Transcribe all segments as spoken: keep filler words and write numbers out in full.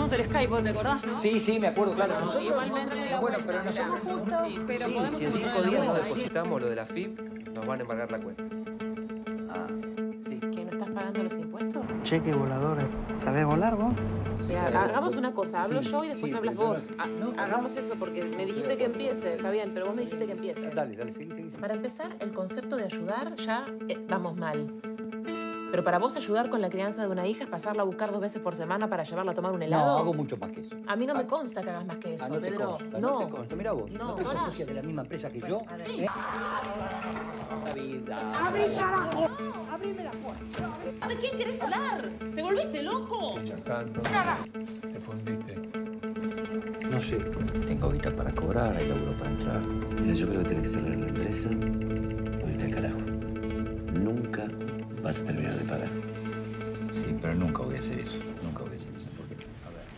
hacíamos el Skype, ¿te acordás, no? Sí, sí, me acuerdo, claro. Bueno, Nosotros, igualmente, bueno, pero no somos justos, sí, pero sí, podemos Si en cinco encontrar días no algo. depositamos lo de la F I P, nos van a embargar la cuenta. Ah, Sí. ¿Que no estás pagando los impuestos? Cheque volador. ¿Sabés volar vos? Ya, hagamos una cosa, hablo Sí, yo y después sí, hablas pero vos. no- Ha- no, hagamos no. eso porque me dijiste Estoy de que acuerdo. empiece, está bien, pero vos me dijiste que empiece. dale, dale, seguí, seguí. seguí. Para empezar, el concepto de ayudar ya eh, vamos mal. Pero para vos ayudar con la crianza de una hija es pasarla a buscar dos veces por semana para llevarla a tomar un helado. No, hago mucho más que eso. A mí no me Ah, consta que hagas más que eso, Ah, no te Pedro. consta, no. no te consta. Mirá vos, No, ¿no te sos ahora- socia de la misma empresa que yo? a ver. ¿Eh? La vida. ¡Abrí, carajo! ¡Abrime la puerta! ¿De qué querés hablar? ¿Te volviste loco? Sacando, te fundiste. No sé, tengo guita para cobrar, hay laburo para entrar. Mira, yo creo que tenés que cerrar la empresa o irte al carajo. Nunca vas a terminar de pagar. Sí, pero nunca voy a hacer eso. Nunca voy a hacer eso. Porque, a ver.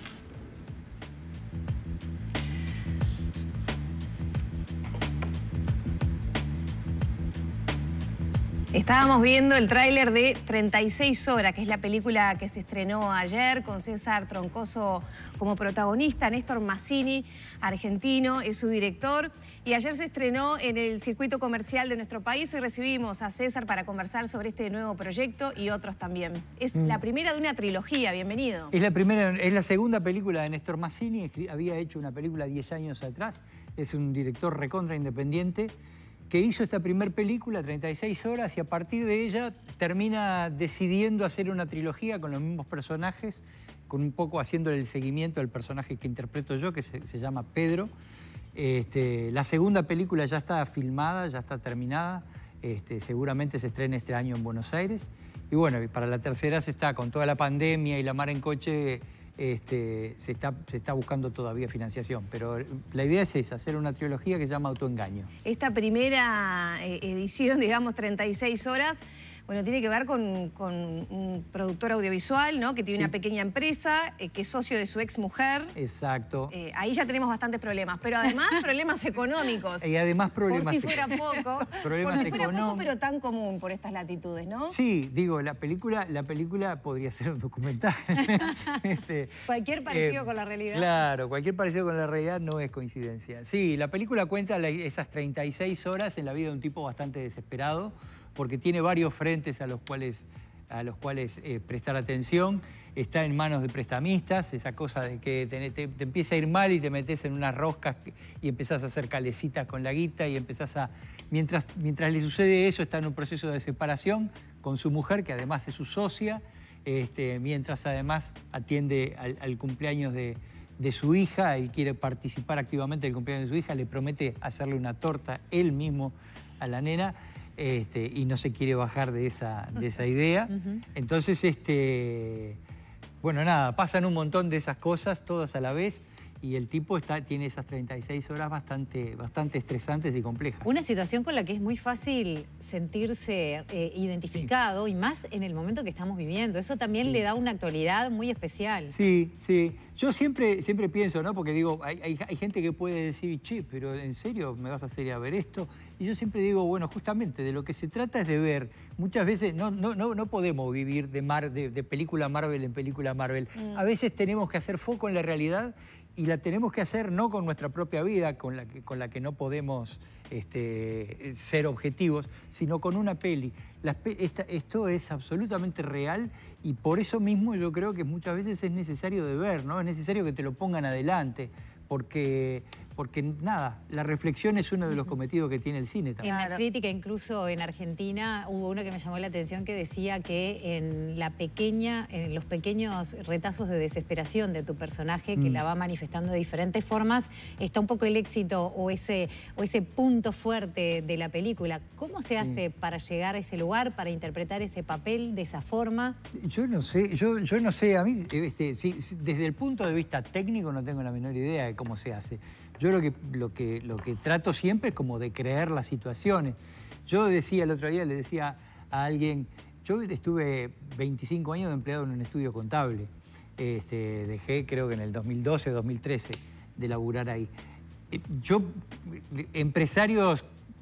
Estábamos viendo el tráiler de treinta y seis horas, que es la película que se estrenó ayer con César Troncoso como protagonista. Néstor Mazzini, argentino, es su director. Y ayer se estrenó en el circuito comercial de nuestro país. Hoy recibimos a César para conversar sobre este nuevo proyecto y otros también. Es Mm. la primera de una trilogía, bienvenido. Es la primera, es la segunda película de Néstor Mazzini. Escri- Había hecho una película diez años atrás. Es un director recontra independiente que hizo esta primer película, treinta y seis horas, y a partir de ella termina decidiendo hacer una trilogía con los mismos personajes, con un poco haciéndole el seguimiento al personaje que interpreto yo, que se, se llama Pedro. Este, la segunda película ya está filmada, ya está terminada. Este, seguramente se estrena este año en Buenos Aires. Y bueno, y para la tercera se está, con toda la pandemia y la mar en coche, este, se, está, se está buscando todavía financiación. Pero la idea es esa, hacer una trilogía que se llama Autoengaño. Esta primera eh, edición, digamos, treinta y seis horas, bueno, tiene que ver con, con un productor audiovisual, ¿no? Que tiene Sí. una pequeña empresa, eh, que es socio de su ex mujer. Exacto. Eh, ahí ya tenemos bastantes problemas, pero además problemas económicos. Y además problemas Por si fuera poco. Problemas por si fuera poco, económicos. pero tan común por estas latitudes, ¿no? Sí, digo, la película, la película podría ser un documental. Este, Cualquier parecido eh, con la realidad. Claro, cualquier parecido con la realidad no es coincidencia. Sí, la película cuenta la- esas treinta y seis horas en la vida de un tipo bastante desesperado, porque tiene varios frentes a los cuales, a los cuales eh, prestar atención. Está en manos de prestamistas, esa cosa de que te, te- te empieza a ir mal y te metes en unas roscas y empezás a hacer calecitas con la guita y empezás a... Mientras, mientras le sucede eso, está en un proceso de separación con su mujer, que además es su socia, este, mientras además atiende al, al cumpleaños de, de su hija. Él quiere participar activamente del cumpleaños de su hija, le promete hacerle una torta él mismo a la nena. Este, y no se quiere bajar de esa, de esa idea. Ujú. Entonces, este, bueno, nada, pasan un montón de esas cosas, todas a la vez, y el tipo está, tiene esas treinta y seis horas bastante, bastante estresantes y complejas. Una situación con la que es muy fácil sentirse eh, identificado, y más en el momento que estamos viviendo. Eso también Sí. le da una actualidad muy especial. Sí, sí. Yo siempre, siempre pienso, ¿no? Porque digo, hay, hay- hay gente que puede decir, che, pero ¿en serio me vas a hacer ir a ver esto? Y yo siempre digo, bueno, justamente de lo que se trata es de ver. Muchas veces no, no, no, no podemos vivir de, mar, de, de película Marvel en película Marvel. Mm. A veces tenemos que hacer foco en la realidad y la tenemos que hacer no con nuestra propia vida, con la que, con la que no podemos este, ser objetivos, sino con una peli. Las pe- esta- esto es absolutamente real y por eso mismo yo creo que muchas veces es necesario de ver, ¿no? Es necesario que te lo pongan adelante, porque, porque nada, la reflexión es uno de los cometidos que tiene el cine En también. la crítica, incluso en Argentina, hubo uno que me llamó la atención que decía que en la pequeña, en los pequeños retazos de desesperación de tu personaje, que Mm. la va manifestando de diferentes formas, está un poco el éxito o ese, o ese punto fuerte de la película. ¿Cómo se hace para llegar a ese lugar, para interpretar ese papel de esa forma? Yo no sé, yo, yo no sé, a mí, este, sí, sí, desde el punto de vista técnico no tengo la menor idea de cómo se hace. Yo lo que, lo que, lo que trato siempre es como de creer las situaciones. Yo decía el otro día, le decía a alguien, yo estuve veinticinco años de empleado en un estudio contable. Este, dejé creo que en el dos mil doce, dos mil trece de laburar ahí. Eh, Yo, empresarios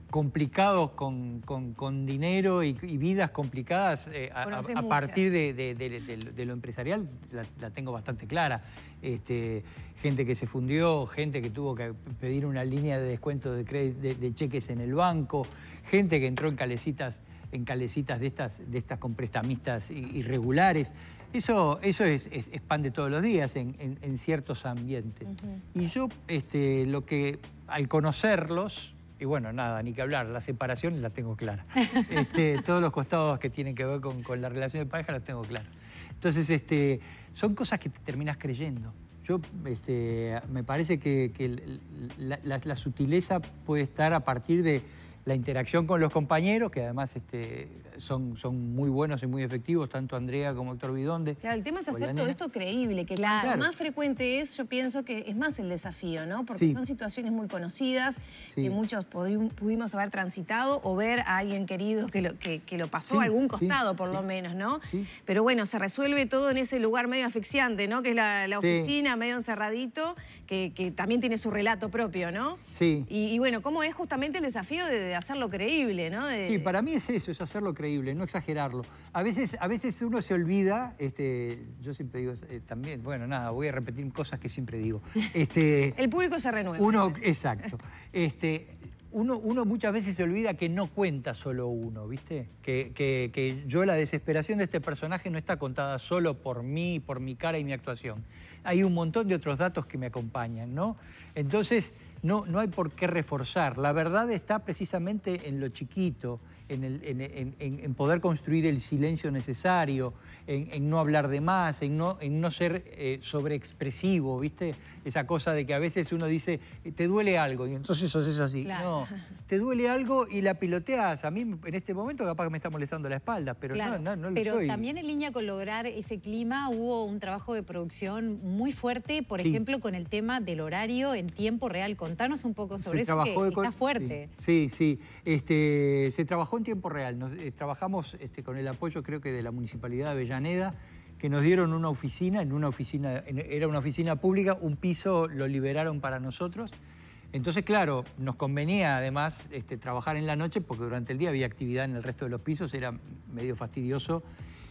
complicados con, con, con dinero y, y vidas complicadas eh, a, a, a partir de, de, de, de, de lo empresarial, la, la tengo bastante clara. Este, gente que se fundió, gente que tuvo que pedir una línea de descuento de, de, de cheques en el banco, gente que entró en calecitas, en calecitas de estas, de estas con prestamistas irregulares. Eso, eso es, es, es pan de todos los días en, en, en ciertos ambientes. Uh-huh. Y yo, este, lo que, al conocerlos, y bueno, nada, ni que hablar, las separaciones las tengo claras. Este, todos los costados que tienen que ver con, con la relación de pareja las tengo claras. Entonces, este, son cosas que te terminas creyendo. Yo, este, me parece que, que la, la, la sutileza puede estar a partir de la interacción con los compañeros, que además este, son, son muy buenos y muy efectivos, tanto Andrea como Héctor Vidonde. Claro, el tema es hacer todo esto creíble, que claro. Cuanto más frecuente es, yo pienso que es más el desafío, ¿no? Porque sí. son situaciones muy conocidas, sí. que muchos pudimos haber transitado o ver a alguien querido que lo, que, que lo pasó sí, a algún costado, sí, por sí. lo menos, ¿no? Sí. Pero bueno, se resuelve todo en ese lugar medio asfixiante, ¿no? Que es la, la oficina, sí. medio encerradito, que, que también tiene su relato propio, ¿no? Sí. Y, y bueno, ¿cómo es justamente el desafío de, de hacerlo creíble, ¿no? De... Sí, para mí es eso, es hacerlo creíble, no exagerarlo. A veces, a veces uno se olvida, este, yo siempre digo eh, también, bueno, nada, voy a repetir cosas que siempre digo. Este, el público se renueva. Uno, exacto. Este, uno, uno muchas veces se olvida que no cuenta solo uno, ¿viste? Que, que, que yo, la desesperación de este personaje no está contada solo por mí, por mi cara y mi actuación. Hay un montón de otros datos que me acompañan, ¿no? Entonces, no, no hay por qué reforzar. La verdad está precisamente en lo chiquito, en, el, en, en, en poder construir el silencio necesario, en, en no hablar de más, en no, en no ser eh, sobreexpresivo, ¿viste? Esa cosa de que a veces uno dice, te duele algo, y entonces eso es así. Claro. No, te duele algo y la piloteas. A mí en este momento capaz que me está molestando la espalda, pero claro. no, no, no lo Pero estoy. también en línea con lograr ese clima hubo un trabajo de producción muy fuerte, por sí. ejemplo, con el tema del horario en tiempo real. Contanos un poco sobre se eso, que de, está fuerte. Sí, sí, sí. Este, se trabajó en tiempo real. Nos, eh, trabajamos este, con el apoyo, creo que de la Municipalidad de Avellaneda, que nos dieron una oficina, en una oficina, en, era una oficina pública, un piso lo liberaron para nosotros. Entonces, claro, nos convenía además este, trabajar en la noche porque durante el día había actividad en el resto de los pisos, era medio fastidioso.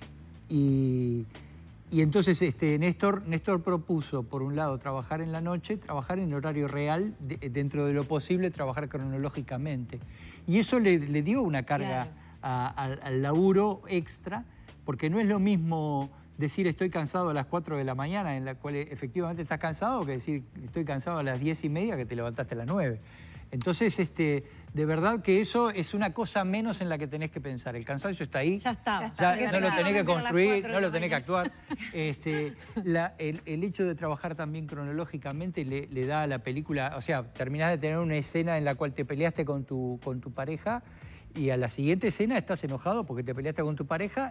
Y, y entonces este, Néstor, Néstor propuso, por un lado, trabajar en la noche, trabajar en horario real, de, dentro de lo posible, trabajar cronológicamente. Y eso le, le dio una carga claro. a, a, al laburo extra, porque no es lo mismo decir estoy cansado a las cuatro de la mañana, en la cual efectivamente estás cansado, que decir estoy cansado a las diez y media que te levantaste a las nueve. Entonces, este, de verdad que eso es una cosa menos en la que tenés que pensar. El cansancio está ahí. Ya está. Ya, ya no lo tenés que construir, no lo tenés que actuar. Este, la, el, el hecho de trabajar también cronológicamente le, le da a la película, o sea, terminás de tener una escena en la cual te peleaste con tu, con tu pareja y a la siguiente escena estás enojado porque te peleaste con tu pareja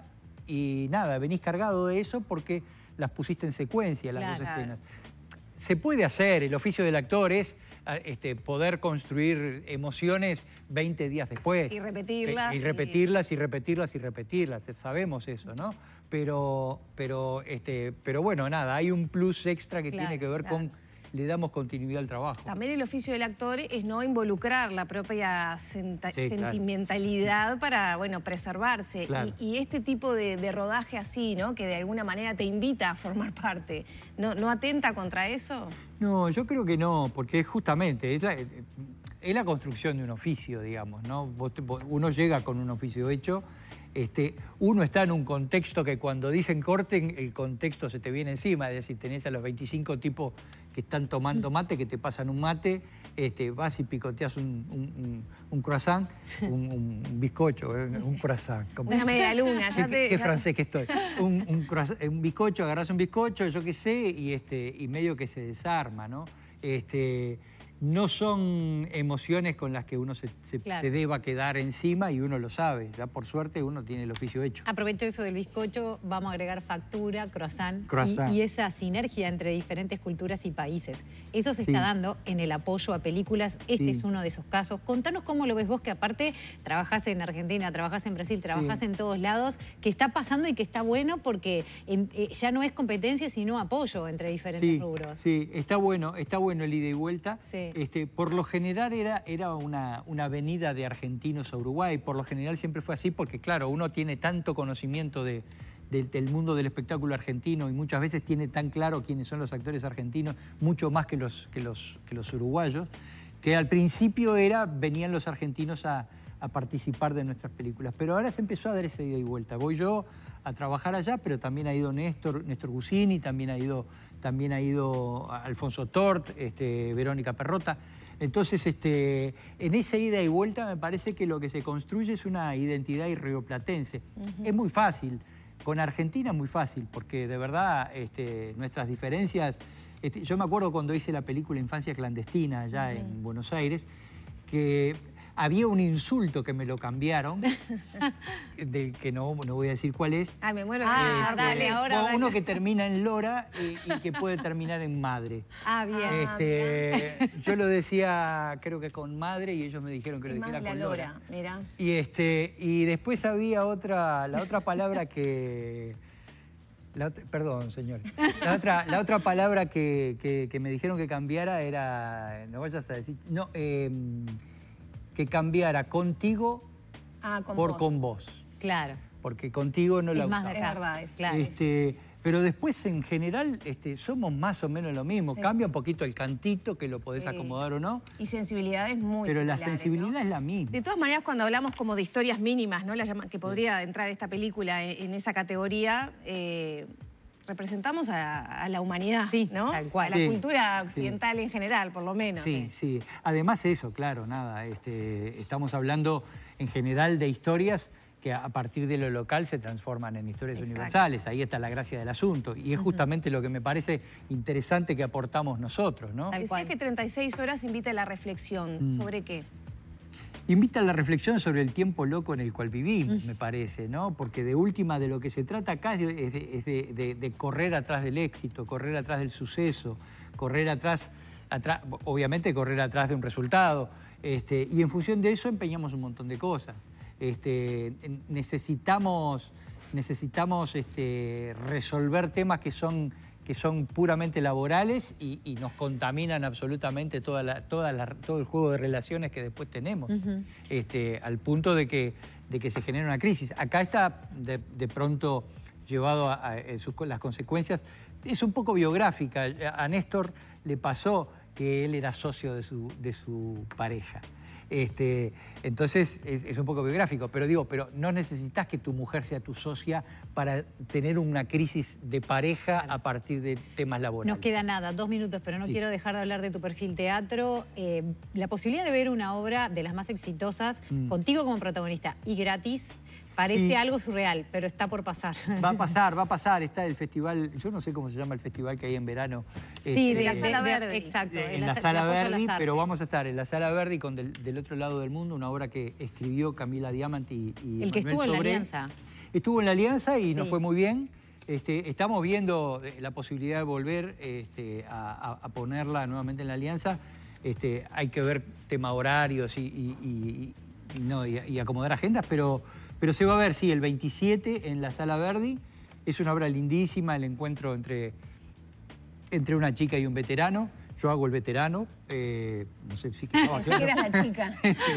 y nada, venís cargado de eso porque las pusiste en secuencia las claro, dos escenas. Se puede hacer, el oficio del actor es este, poder construir emociones veinte días después. Y repetirlas. Y repetirlas, y, y repetirlas, y repetirlas. Sabemos eso, ¿no? Pero, pero, este, pero bueno, nada, hay un plus extra que claro, tiene que ver claro. con... le damos continuidad al trabajo. También el oficio del actor es no involucrar la propia sí, sentimentalidad claro. para, bueno, preservarse. Claro. Y, y este tipo de, de rodaje así, ¿no? Que de alguna manera te invita a formar parte, ¿no, no atenta contra eso? No, yo creo que no, porque justamente es la, es la construcción de un oficio, digamos, ¿no? Vos, vos, uno llega con un oficio hecho. Este, uno está en un contexto que cuando dicen corten, el contexto se te viene encima. Es decir, tenés a los veinticinco tipos que están tomando mate, que te pasan un mate, este, vas y picoteas un, un, un, un croissant, un, un bizcocho, un croissant. Como, una media luna. Ya te, ¿Qué, qué francés que estoy? Un, un, croissant, un bizcocho, agarrás un bizcocho, yo qué sé, y, este, y medio que se desarma, ¿no? Este, no son emociones con las que uno se, se, claro. se deba quedar encima y uno lo sabe. Ya por suerte uno tiene el oficio hecho. Aprovecho eso del bizcocho, vamos a agregar factura, croissant, croissant. Y, y esa sinergia entre diferentes culturas y países. Eso se sí. está dando en el apoyo a películas. Este sí. es uno de esos casos. Contanos cómo lo ves vos, que aparte trabajás en Argentina, trabajás en Brasil, trabajás sí. en todos lados, que está pasando y que está bueno porque en, eh, ya no es competencia, sino apoyo entre diferentes sí, rubros. Sí, está bueno, está bueno el ida y vuelta. Sí. Sí. Este, por lo general era, era una, una venida de argentinos a Uruguay. Por lo general siempre fue así porque, claro, uno tiene tanto conocimiento de, de, del mundo del espectáculo argentino y muchas veces tiene tan claro quiénes son los actores argentinos, mucho más que los, que los, que los uruguayos, que al principio era, venían los argentinos a, a participar de nuestras películas. Pero ahora se empezó a dar esa ida y vuelta. Voy yo a trabajar allá, pero también ha ido Néstor, Néstor Gusini, también ha ido, también ha ido Alfonso Tort, este, Verónica Perrota. Entonces, este, en esa ida y vuelta me parece que lo que se construye es una identidad rioplatense. Uh-huh. Es muy fácil. Con Argentina es muy fácil, porque de verdad este, nuestras diferencias... Este, yo me acuerdo cuando hice la película Infancia Clandestina allá uh-huh. en Buenos Aires, que... había un insulto que me lo cambiaron, del que no, no voy a decir cuál es. Ah, me muero. Ah, eh, dale, ahora Uno dale. que termina en Lora y, y que puede terminar en madre. Ah, bien. Este, ah, yo lo decía, creo que con madre, y ellos me dijeron que lo dijera la con Lora. Lora. Mira. Y, este, y después había otra, la otra palabra que... La otra, perdón, señor. La otra, la otra palabra que, que, que me dijeron que cambiara era... No vayas a decir... No, eh, que cambiara contigo ah, con por vos. con vos. Claro. Porque contigo no es la más usaba. de acá. Es verdad, es claro. Este, pero después, en general, este, somos más o menos lo mismo. Sí. Cambia un poquito el cantito, que lo podés Sí. acomodar o no. Y sensibilidades muy Pero la similares, sensibilidad ¿no? es la misma. De todas maneras, cuando hablamos como de historias mínimas, ¿no? La llama, que podría entrar esta película en, en esa categoría, eh, representamos a, a la humanidad, Sí, ¿no? tal cual. A la Sí, cultura occidental sí. en general, por lo menos. Sí, ¿eh? sí. Además eso, claro, nada. Este, estamos hablando en general de historias que a partir de lo local se transforman en historias Exacto. universales. Ahí está la gracia del asunto. Y es justamente uh-huh. lo que me parece interesante que aportamos nosotros, ¿no? Decía que treinta y seis horas invita a la reflexión. Mm. ¿Sobre qué? Invita a la reflexión sobre el tiempo loco en el cual vivimos, me parece, ¿no? Porque de última de lo que se trata acá es de, es de, es de, de, de correr atrás del éxito, correr atrás del suceso, correr atrás, atrás obviamente correr atrás de un resultado. Este, y en función de eso empeñamos un montón de cosas. Este, necesitamos necesitamos este, resolver temas que son... que son puramente laborales y, y nos contaminan absolutamente toda la, toda la, todo el juego de relaciones que después tenemos, uh-huh. este, al punto de que, de que se genera una crisis. Acá está de, de pronto llevado a, a, a sus, las consecuencias. Es un poco biográfica. A Néstor le pasó que él era socio de su, de su pareja. Este, entonces es, es un poco biográfico, pero digo, pero no necesitas que tu mujer sea tu socia para tener una crisis de pareja a partir de temas laborales. Nos queda nada, dos minutos, pero no sí. quiero dejar de hablar de tu perfil teatro. Eh, la posibilidad de ver una obra de las más exitosas, mm. contigo como protagonista y gratis, parece sí. algo surreal, pero está por pasar. Va a pasar, va a pasar. Está el festival, yo no sé cómo se llama el festival que hay en verano. Sí, este, de la de, Sala de, Verdi. Exacto. En, en la, la Sala Verdi, pero vamos a estar en la Sala Verdi con del, del otro lado del mundo, una obra que escribió Camila Diamant y, y el que Manuel estuvo en la Sobré. Alianza. Estuvo en la Alianza y sí. nos fue muy bien. Este, estamos viendo la posibilidad de volver este, a, a ponerla nuevamente en la Alianza. Este, hay que ver tema horarios y, y, y, y, no, y, y acomodar agendas, pero... Pero se va a ver, sí, el veintisiete en la Sala Verdi. Es una obra lindísima, el encuentro entre, entre una chica y un veterano. Yo hago el veterano, eh, no sé si quedaba claro. que eras la chica.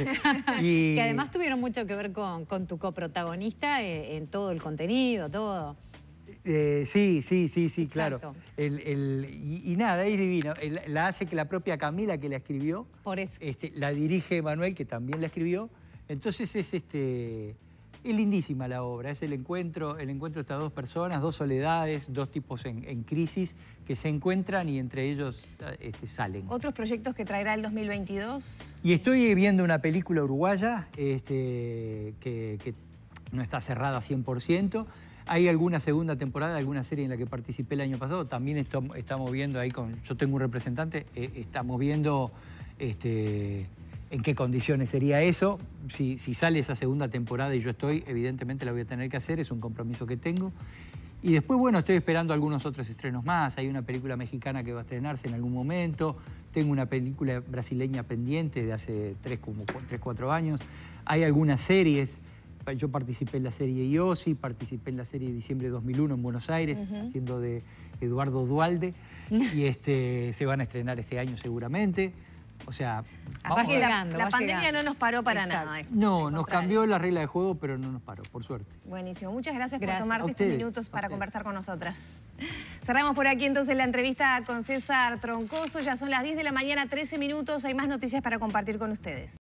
y... Que además tuvieron mucho que ver con, con tu coprotagonista en, en todo el contenido, todo. Eh, sí, sí, sí, sí, Exacto. claro. El, el, y, y nada, es divino. El, la hace que la propia Camila, que la escribió. Por eso. Este, la dirige Manuel, que también la escribió. Entonces es este... Es lindísima la obra, es el encuentro, el encuentro de estas dos personas, dos soledades, dos tipos en, en crisis que se encuentran y entre ellos este, salen. ¿Otros proyectos que traerá el dos mil veintidós? Y estoy viendo una película uruguaya este, que, que no está cerrada cien por ciento. Hay alguna segunda temporada, alguna serie en la que participé el año pasado. También estamos, estamos viendo ahí con... Yo tengo un representante, eh, estamos viendo... Este, en qué condiciones sería eso. Si, si sale esa segunda temporada y yo estoy, evidentemente la voy a tener que hacer, es un compromiso que tengo. Y después, bueno, estoy esperando algunos otros estrenos más. Hay una película mexicana que va a estrenarse en algún momento. Tengo una película brasileña pendiente de hace tres, como tres, cuatro años. Hay algunas series. Yo participé en la serie Iosi, participé en la serie de diciembre de dos mil uno en Buenos Aires, uh-huh. haciendo de Eduardo Dualde. y este, se van a estrenar este año seguramente. O sea, Va vamos a ver. llegando, La va pandemia llegando. no nos paró para Exacto. nada. No, Al nos contrario. cambió la regla de juego, pero no nos paró, por suerte. Buenísimo. Muchas gracias, Gracias. por tomarte A estos ustedes, minutos a para ustedes. conversar con nosotras. Cerramos por aquí entonces la entrevista con César Troncoso. Ya son las diez de la mañana, trece minutos. Hay más noticias para compartir con ustedes.